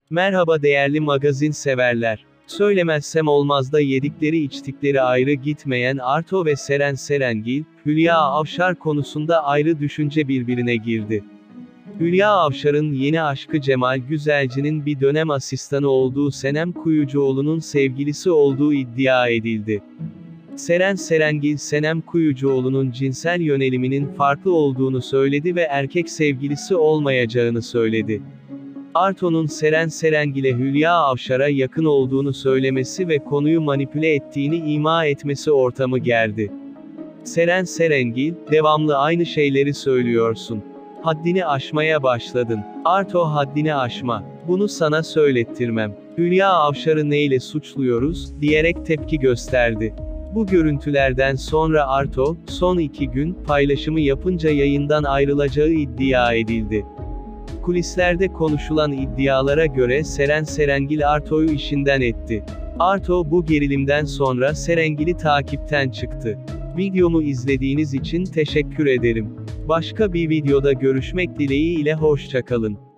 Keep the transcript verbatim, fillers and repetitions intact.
Merhaba değerli magazin severler. Söylemezsem olmaz da yedikleri içtikleri ayrı gitmeyen Arto ve Seren Serengil, Hülya Avşar konusunda ayrı düşünce birbirine girdi. Hülya Avşar'ın yeni aşkı Cemal Güzelci'nin bir dönem asistanı olduğu Senem Kuyucuoğlu'nun sevgilisi olduğu iddia edildi. Seren Serengil Senem Kuyucuoğlu'nun cinsel yöneliminin farklı olduğunu söyledi ve erkek sevgilisi olmayacağını söyledi. Arto'nun Seren Serengil'e Hülya Avşar'a yakın olduğunu söylemesi ve konuyu manipüle ettiğini ima etmesi ortamı gerdi. Seren Serengil, devamlı aynı şeyleri söylüyorsun. Haddini aşmaya başladın. Arto haddini aşma. Bunu sana söylettirmem. Hülya Avşar'ı neyle suçluyoruz, diyerek tepki gösterdi. Bu görüntülerden sonra Arto, son iki gün, paylaşımı yapınca yayından ayrılacağı iddia edildi. Kulislerde konuşulan iddialara göre Seren Serengil Arto'yu işinden etti. Arto bu gerilimden sonra Serengil'i takipten çıktı. Videomu izlediğiniz için teşekkür ederim. Başka bir videoda görüşmek dileğiyle hoşça kalın.